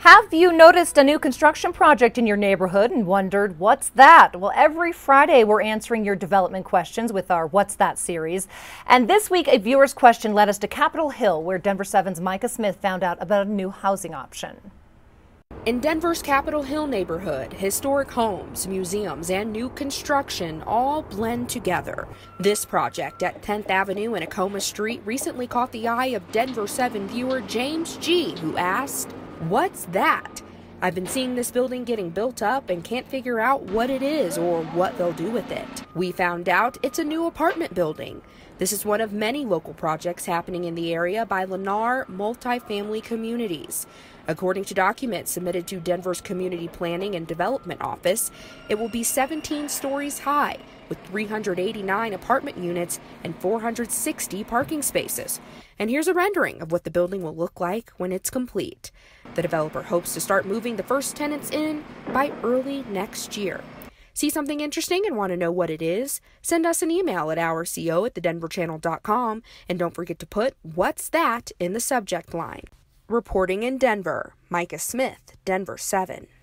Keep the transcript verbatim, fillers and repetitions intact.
Have you noticed a new construction project in your neighborhood and wondered what's that? Well, every Friday we're answering your development questions with our What's That series. And this week a viewer's question led us to Capitol Hill, where Denver seven's Micah Smith found out about a new housing option. In Denver's Capitol Hill neighborhood, historic homes, museums, and new construction all blend together. This project at tenth Avenue and Acoma Street recently caught the eye of Denver seven viewer James G., who asked, "What's that? I've been seeing this building getting built up and can't figure out what it is or what they'll do with it." We found out it's a new apartment building. This is one of many local projects happening in the area by Lennar Multifamily Communities. According to documents submitted to Denver's Community Planning and Development Office, it will be seventeen stories high with three hundred eighty-nine apartment units and four hundred sixty parking spaces. And here's a rendering of what the building will look like when it's complete. The developer hopes to start moving the first tenants in by early next year. See something interesting and want to know what it is? Send us an email at our co at the denver channel dot com, and don't forget to put "What's that" in the subject line. Reporting in Denver, Micah Smith, Denver seven.